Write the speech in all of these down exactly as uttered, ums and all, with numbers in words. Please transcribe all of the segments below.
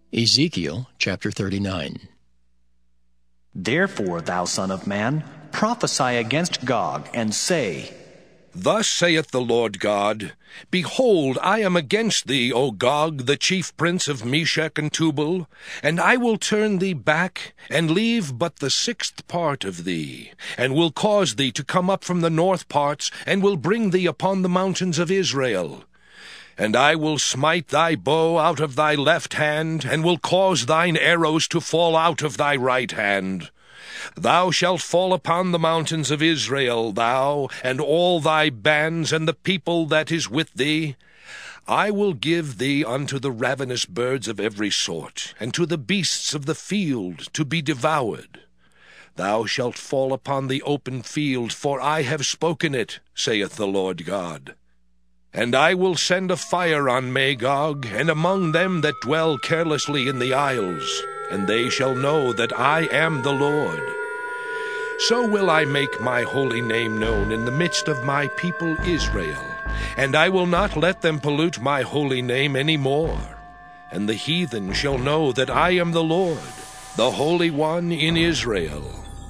Ezekiel chapter thirty-nine. Therefore, thou son of man, prophesy against Gog, and say, Thus saith the Lord God, Behold, I am against thee, O Gog, the chief prince of Meshech and Tubal, and I will turn thee back, and leave but the sixth part of thee, and will cause thee to come up from the north parts, and will bring thee upon the mountains of Israel. And I will smite thy bow out of thy left hand, and will cause thine arrows to fall out of thy right hand. Thou shalt fall upon the mountains of Israel, thou, and all thy bands, and the people that is with thee. I will give thee unto the ravenous birds of every sort, and to the beasts of the field to be devoured. Thou shalt fall upon the open field, for I have spoken it, saith the Lord God. And I will send a fire on Magog, and among them that dwell carelessly in the isles, and they shall know that I am the Lord. So will I make my holy name known in the midst of my people Israel, and I will not let them pollute my holy name any more. And the heathen shall know that I am the Lord, the Holy One in Israel.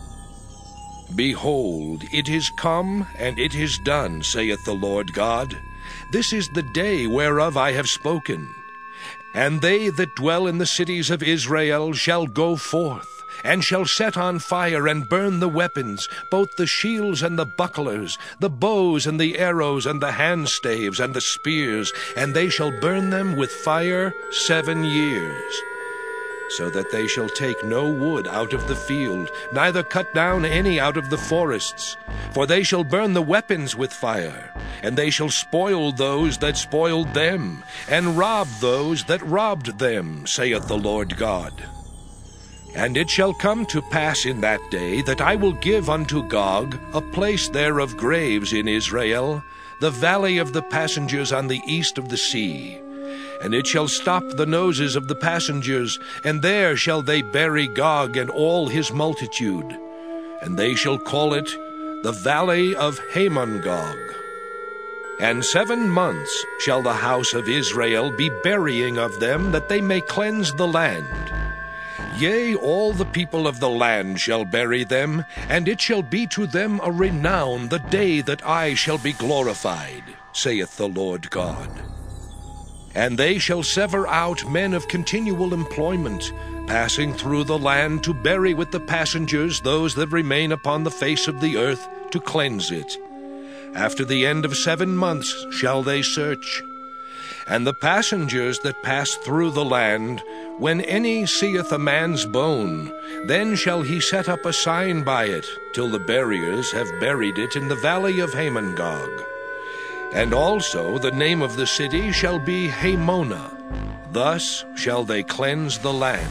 Behold, it is come, and it is done, saith the Lord God. This is the day whereof I have spoken. And they that dwell in the cities of Israel shall go forth, and shall set on fire and burn the weapons, both the shields and the bucklers, the bows and the arrows and the handstaves and the spears, and they shall burn them with fire seven years. So that they shall take no wood out of the field, neither cut down any out of the forests. For they shall burn the weapons with fire, and they shall spoil those that spoiled them, and rob those that robbed them, saith the Lord God. And it shall come to pass in that day that I will give unto Gog a place there of graves in Israel, the valley of the passengers on the east of the sea. And it shall stop the noses of the passengers, and there shall they bury Gog and all his multitude. And they shall call it the valley of Hamon-Gog. And seven months shall the house of Israel be burying of them, that they may cleanse the land. Yea, all the people of the land shall bury them, and it shall be to them a renown the day that I shall be glorified, saith the Lord God. And they shall sever out men of continual employment, passing through the land to bury with the passengers those that remain upon the face of the earth, to cleanse it. After the end of seven months shall they search. And the passengers that pass through the land, when any seeth a man's bone, then shall he set up a sign by it, till the buriers have buried it in the valley of Hamon-Gog. And also the name of the city shall be Hamona. Thus shall they cleanse the land.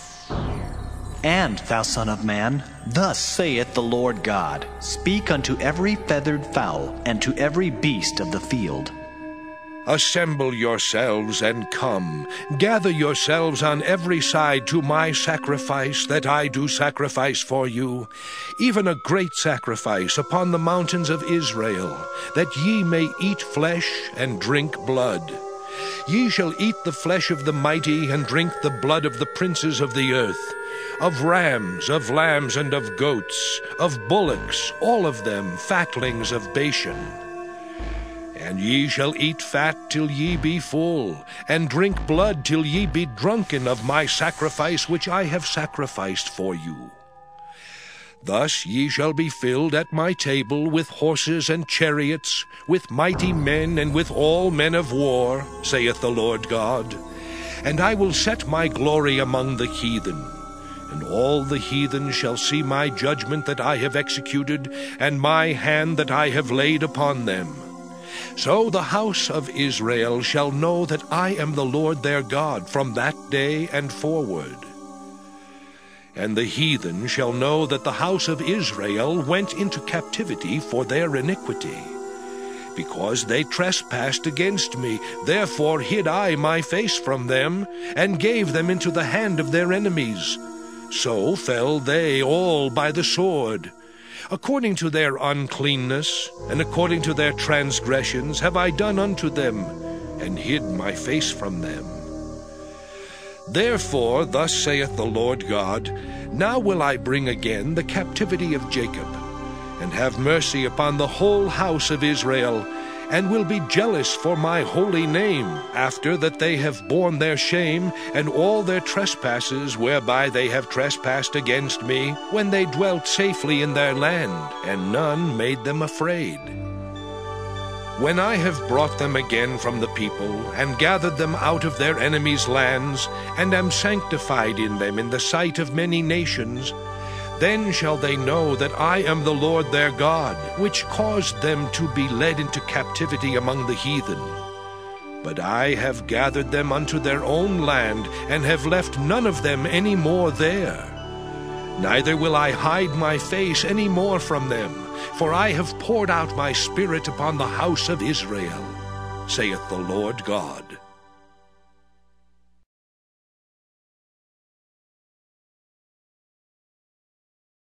And, thou son of man, thus saith the Lord God, Speak unto every feathered fowl, and to every beast of the field. Assemble yourselves and come, gather yourselves on every side to my sacrifice that I do sacrifice for you, even a great sacrifice upon the mountains of Israel, that ye may eat flesh and drink blood. Ye shall eat the flesh of the mighty, and drink the blood of the princes of the earth, of rams, of lambs, and of goats, of bullocks, all of them fatlings of Bashan. And ye shall eat fat till ye be full, and drink blood till ye be drunken of my sacrifice which I have sacrificed for you. Thus ye shall be filled at my table with horses and chariots, with mighty men and with all men of war, saith the Lord God. And I will set my glory among the heathen. And all the heathen shall see my judgment that I have executed, and my hand that I have laid upon them. So the house of Israel shall know that I am the Lord their God from that day and forward. And the heathen shall know that the house of Israel went into captivity for their iniquity. Because they trespassed against me, therefore hid I my face from them, and gave them into the hand of their enemies. So fell they all by the sword. According to their uncleanness, and according to their transgressions, have I done unto them, and hid my face from them. Therefore, thus saith the Lord God, Now will I bring again the captivity of Jacob, and have mercy upon the whole house of Israel, and will be jealous for my holy name, after that they have borne their shame, and all their trespasses whereby they have trespassed against me, when they dwelt safely in their land, and none made them afraid. When I have brought them again from the people, and gathered them out of their enemies' lands, and am sanctified in them in the sight of many nations, then shall they know that I am the Lord their God, which caused them to be led into captivity among the heathen. But I have gathered them unto their own land, and have left none of them any more there. Neither will I hide my face any more from them, for I have poured out my Spirit upon the house of Israel, saith the Lord God.